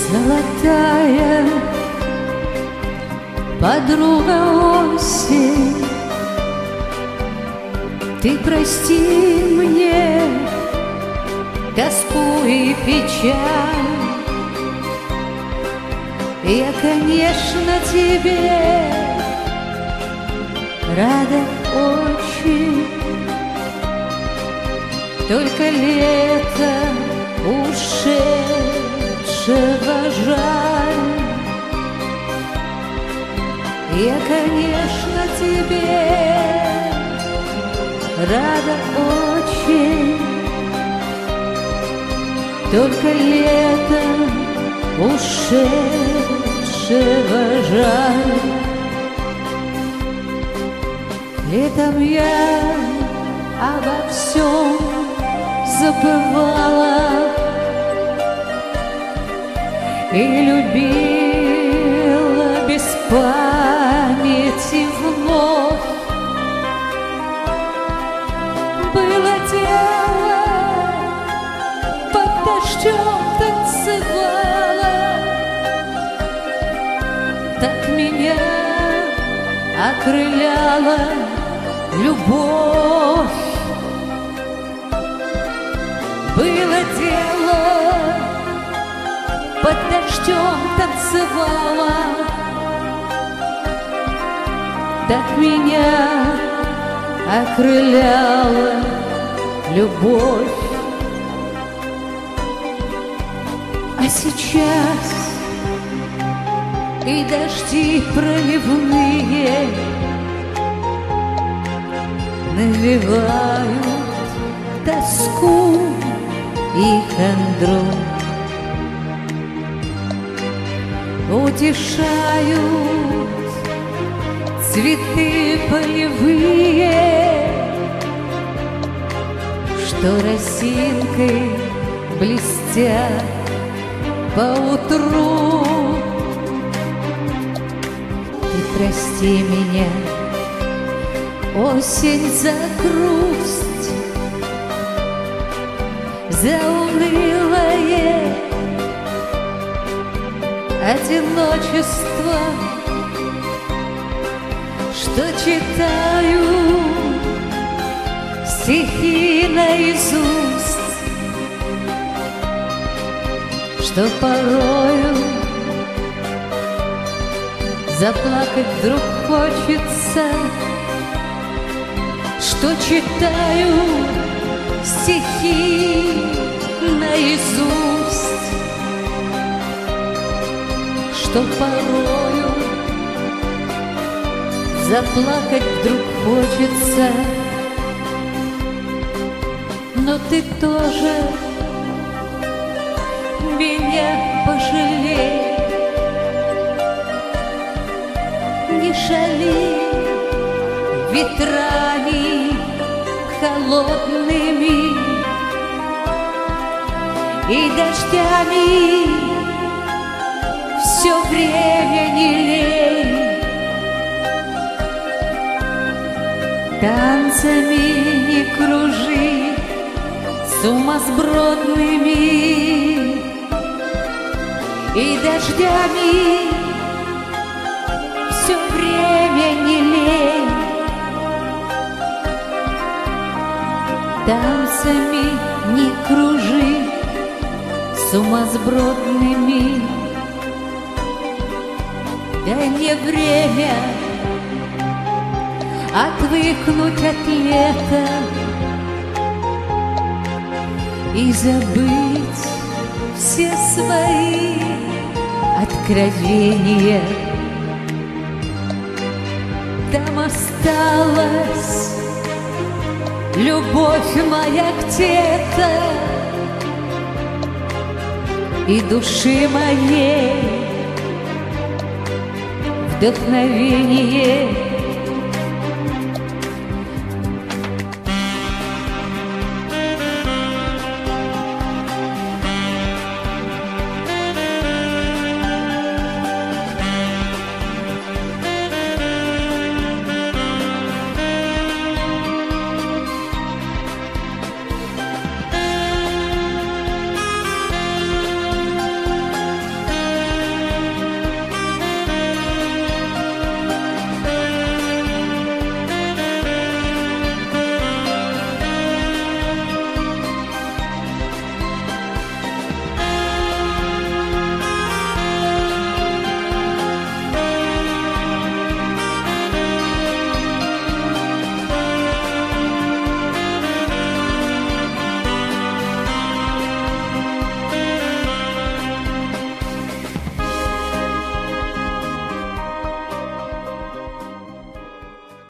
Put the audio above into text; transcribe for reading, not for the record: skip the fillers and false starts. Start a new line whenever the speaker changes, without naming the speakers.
Золотая подруга осень, ты прости мне тоску и печаль. Я, конечно, тебе рада очень, только лето ушедшего жаль. Я, конечно, тебе рада очень, только лето ушедшего жаль. Летом я обо всем забывала и любила без памяти вновь. Было дело, под дождем танцевала, так меня окрыляла любовь. Было дело, под дождем танцевала, так меня окрыляла любовь. А сейчас и дожди проливные навевают тоску и хандру, утешают цветы полевые, что росинкой блестят поутру. Ты прости меня, осень, за грусть, за унылое одиночество, что читаю стихи наизусть, что порою заплакать вдруг хочется, что читаю стихи наизусть, что порою заплакать вдруг хочется. Но ты тоже меня пожалей, не шали ветрами холодными и дождями все время не лей, танцами не кружи сумасбродными и дождями все время не лей, танцами не кружи сумасбродными. Дай мне время отвыкнуть от лета и забыть все свои откровения. Там осталась любовь моя где-то, и души моей вдохновение.